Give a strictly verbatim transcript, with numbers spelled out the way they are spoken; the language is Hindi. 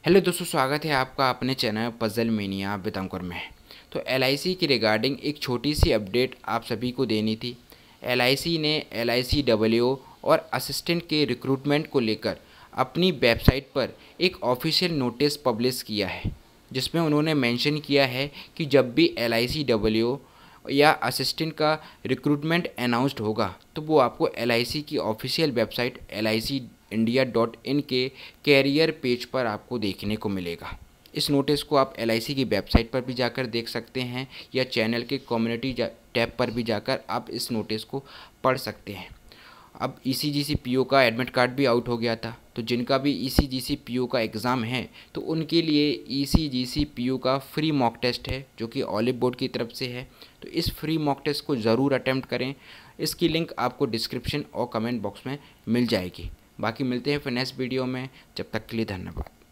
हेलो दोस्तों, स्वागत है आपका अपने चैनल पजल मेनिया बितंकुर में। तो एल आई सी की रिगार्डिंग एक छोटी सी अपडेट आप सभी को देनी थी। एल आई सी ने एल आई सी डब्ल्यू और असिस्टेंट के रिक्रूटमेंट को लेकर अपनी वेबसाइट पर एक ऑफिशियल नोटिस पब्लिश किया है, जिसमें उन्होंने मेंशन किया है कि जब भी एल आई सी डब्ल्यू या असिस्टेंट का रिक्रूटमेंट अनाउंस्ड होगा तो वो आपको एल आई सी की official website L I C India dot in के कैरियर पेज पर आपको देखने को मिलेगा। इस नोटिस को आप एल आई सी की वेबसाइट पर भी जाकर देख सकते हैं या चैनल के कम्युनिटी टैब पर भी जाकर आप इस नोटिस को पढ़ सकते हैं। अब ई सी जी सी पी ओ का एडमिट कार्ड भी आउट हो गया था, तो जिनका भी ई सी जी सी पी ओ का एग्ज़ाम है तो उनके लिए ई सी जी सी पी ओ का फ्री मॉक टेस्ट है, जो कि ऑलिव बोर्ड की तरफ से है। तो इस फ्री मॉक टेस्ट को ज़रूर अटेम्प्ट करें। इसकी लिंक आपको डिस्क्रिप्शन और कमेंट बॉक्स में मिल जाएगी। बाकी मिलते हैं फिर नेक्स्ट वीडियो में, जब तक के लिए धन्यवाद।